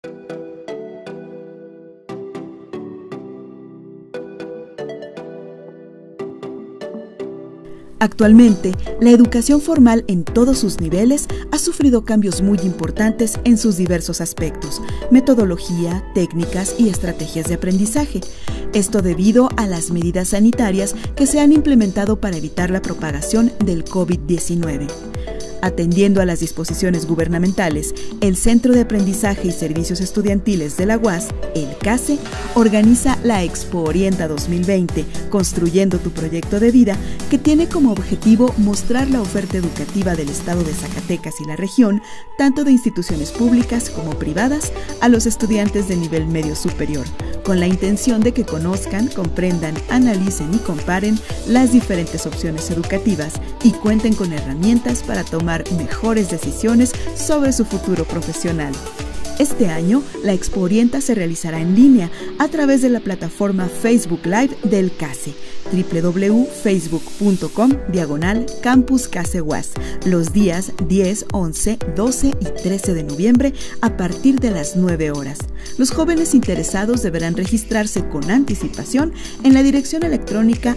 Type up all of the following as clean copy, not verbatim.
Actualmente, la educación formal en todos sus niveles ha sufrido cambios muy importantes en sus diversos aspectos, metodología, técnicas y estrategias de aprendizaje. Esto debido a las medidas sanitarias que se han implementado para evitar la propagación del COVID-19. Atendiendo a las disposiciones gubernamentales, el Centro de Aprendizaje y Servicios Estudiantiles de la UAS, el CASE, organiza la Expo Orienta 2020, Construyendo tu Proyecto de Vida, que tiene como objetivo mostrar la oferta educativa del estado de Zacatecas y la región, tanto de instituciones públicas como privadas, a los estudiantes de nivel medio superior, con la intención de que conozcan, comprendan, analicen y comparen las diferentes opciones educativas y cuenten con herramientas para tomar mejores decisiones sobre su futuro profesional. Este año, la Expo Orienta se realizará en línea a través de la plataforma Facebook Live del CASE, www.facebook.com/Campus CASE UAS, los días 10, 11, 12 y 13 de noviembre a partir de las 9 horas. Los jóvenes interesados deberán registrarse con anticipación en la dirección electrónica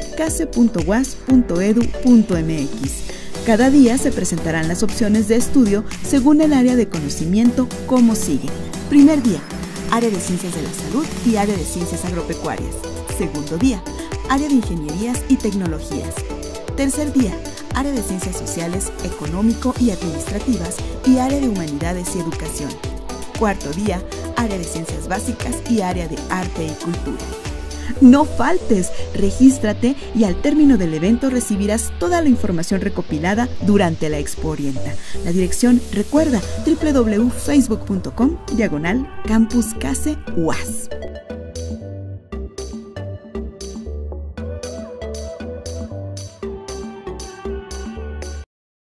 case.uas.edu.mx. Cada día se presentarán las opciones de estudio según el área de conocimiento, como sigue. Primer día, área de ciencias de la salud y área de ciencias agropecuarias. Segundo día, área de ingenierías y tecnologías. Tercer día, área de ciencias sociales, económico y administrativas y área de humanidades y educación. Cuarto día, área de ciencias básicas y área de arte y cultura. No faltes, regístrate y al término del evento recibirás toda la información recopilada durante la Expo Orienta. La dirección, recuerda, www.facebook.com/Campus CASE UAS.